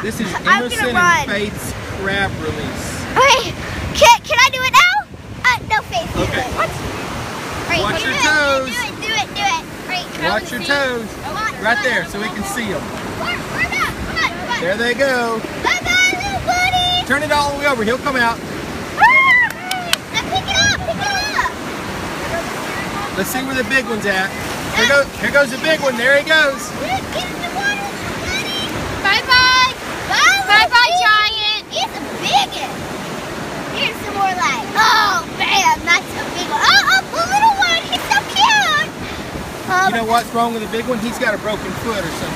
This is Emerson and Faith's crab release. Okay, can I do it now? No, Faith. Okay. What? Right, Watch your toes. Do it. Right, watch your toes. Right there, so we can see them. Where back? Come on. There they go. Bye-bye, little buddy. Turn it all the way over. He'll come out. Now pick it up. Let's see where the big one's at. Here goes the big one. There he goes. Get in the water, buddy. Bye-bye. Bye-bye, giant. He's the biggest. Here's some more light. Oh, bam. That's a big one. Oh, the little one. He's so cute. You know what's wrong with the big one? He's got a broken foot or something.